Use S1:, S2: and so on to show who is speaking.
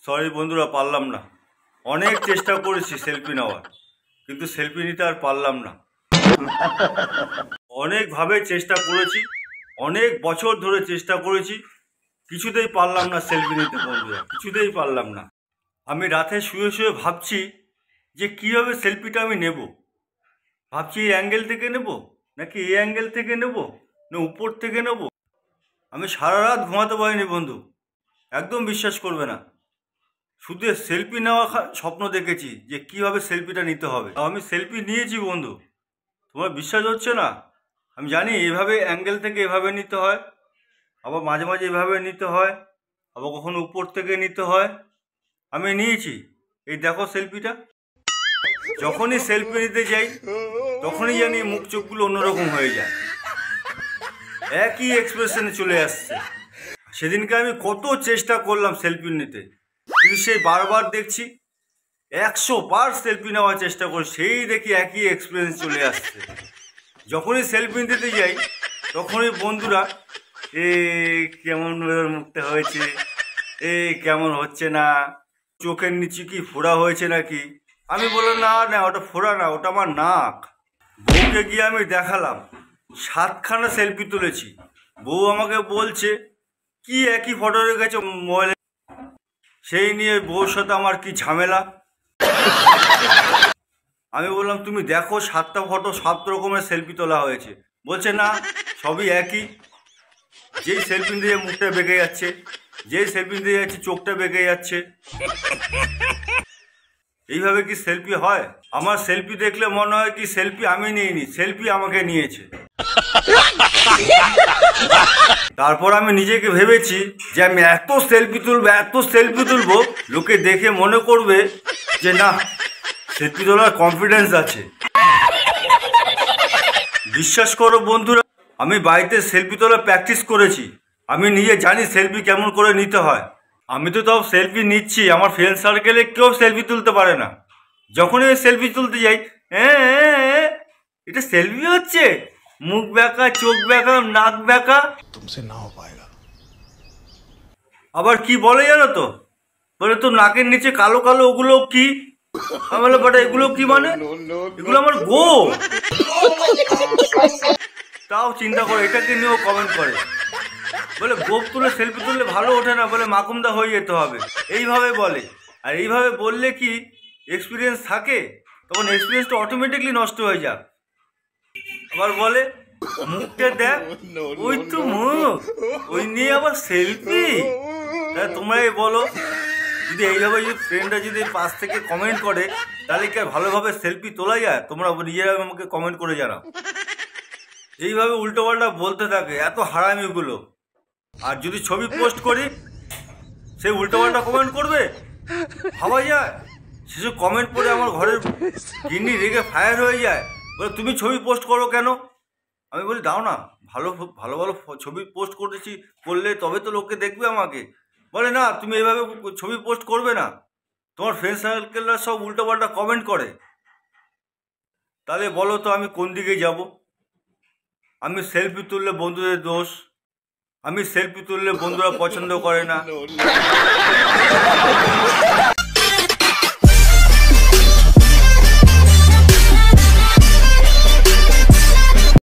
S1: Sorry বন্ধুরা, পারলাম না। অনেক চেষ্টা করেছি সেলফি নেওয়ার, কিন্তু সেলফি নিতে আর পারলাম না। অনেকভাবে চেষ্টা করেছি, অনেক বছর ধরে চেষ্টা করেছি, কিছুতেই পারলাম না সেলফি নিতে বন্ধুরা, কিছুতেই পারলাম না। আমি রাতে শুয়ে শুয়ে ভাবছি যে কীভাবে সেলফিটা আমি নেব। ভাবছি এই অ্যাঙ্গেল থেকে নেব, নাকি এই অ্যাঙ্গেল থেকে নেব, না উপর থেকে নেব। আমি সারা রাত ঘুমাতে পারিনি বন্ধু, একদম বিশ্বাস করবে না। শুধু সেলফি নেওয়া স্বপ্ন দেখেছি যে কীভাবে সেলফিটা নিতে হবে। আমি সেলফি নিয়েছি বন্ধু, তোমার বিশ্বাস হচ্ছে না। আমি জানি এভাবে অ্যাঙ্গেল থেকে এভাবে নিতে হয়, আবার মাঝে মাঝে এভাবে নিতে হয়, আবার কখনো উপর থেকে নিতে হয়। আমি নিয়েছি, এই দেখো সেলফিটা। যখনই সেলফি নিতে যাই তখনই জানি মুখ চোখগুলো অন্যরকম হয়ে যায়, একই এক্সপ্রেশনে চলে আসছে। সেদিনকে আমি কত চেষ্টা করলাম সেলফি নিতে, কিন্তু সেই বারবার দেখছি 100 বার সেলফি নেওয়ার চেষ্টা করি, সেই দেখি একই এক্সপিরিয়েন্স চলে আসছে। যখনই সেলফি নিতে যাই তখনই বন্ধুরা কেমন মুখটা হয়েছে, কেমন হচ্ছে না, চোখের নিচে কি ফোড়া হয়েছে নাকি। আমি বললাম না না, ওটা ফোড়া না, ওটা আমার নাক। বউকে গিয়ে আমি দেখালাম, 7খানা সেলফি তুলেছি। বউ আমাকে বলছে কি একই ফটো রেখেছে মোবাইলে। সেই নিয়ে বউর সাথে আমার কি ঝামেলা। আমি বললাম তুমি দেখো 7টা ফটো 7 রকমের সেলফি তোলা হয়েছে। বলছে না, সবই একই। যেই সেলফি দিয়ে মুখটা বেঁকে যাচ্ছে, যেই সেলফি দিয়ে যাচ্ছে চোখটা বেঁকে যাচ্ছে। এইভাবে কি সেলফি হয়? আমার সেলফি দেখলে মনে হয় কি সেলফি আমি নিইনি, সেলফি আমাকে নিয়েছে। তারপর আমি নিজেকে ভেবেছি যে আমি এত সেলফি তুলবো, লোকে দেখে মনে করবে যে না, সেলফি তোলার কনফিডেন্স আছে। বিশ্বাস করো বন্ধুরা, আমি বাড়িতে সেলফি তোলার প্র্যাকটিস করেছি। আমি নিজে জানি সেলফি কেমন করে নিতে হয়। আমি তো তাও সেলফি নিচ্ছি, আমার ফ্রেন্ড সার্কেলে কেউ সেলফি তুলতে পারে না। যখনই আমি সেলফি তুলতে যাই, এটা সেলফি হচ্ছে, মুখ ব্যাকা, চোখ ব্যাকা, নাক ব্যাকা, তুমসে না হো পায়েগা। আবার কি বলে জানো তো, বলে তো নাকের নিচে কালো কালো, ওগুলো কি? আমি বলে বাট এগুলো কি মানে? এগুলো আমার গো। তাও চিন্তা করে এটাকে নিয়েও কমেন্ট করে, বলে গোপ তুলে সেলফি তুললে ভালো ওঠে না, বলে মাকুমদা হয়ে যেতে হবে, এইভাবে বলে। আর এইভাবে বললে কি এক্সপিরিয়েন্স থাকে? তখন এক্সপিরিয়েন্সটা অটোমেটিকলি নষ্ট হয়ে যায়। আবার বলে মুখটা দেখ, ওই তো মুখ, ওই নিয়ে আবার সেলফি। তোমরাই বলো, যদি এইভাবে যদি ফ্রেন্ডরা যদি পাশ থেকে কমেন্ট করে, তাহলে কি ভালোভাবে সেলফি তোলা যায়? তোমরা নিজেরা আমাকে কমেন্ট করে জানাও। এইভাবে উল্টো পাল্টা বলতে থাকে, এত হারামিগুলো। আর যদি ছবি পোস্ট করি, সে উল্টো পাল্টা কমেন্ট করবে, ভাবা যায়? সেসব কমেন্ট পড়ে আমার ঘরের গিন্নি রেগে ফায়ার হয়ে যায়, বলে তুমি ছবি পোস্ট করো কেন? আমি বলি দাও না, ভালো ভালো ভালো ছবি পোস্ট করলে তবে তো লোকে দেখবে আমাকে। বলে না, তুমি এইভাবে ছবি পোস্ট করবে না, তোমার ফ্রেন্ড সার্কেলরা সব উল্টো পাল্টা কমেন্ট করে। তাহলে বলো তো আমি কোন দিকে যাব? আমি সেলফি তুললে বন্ধুদের দোষ, আমি সেলফি তুললে বন্ধুরা পছন্দ করে না।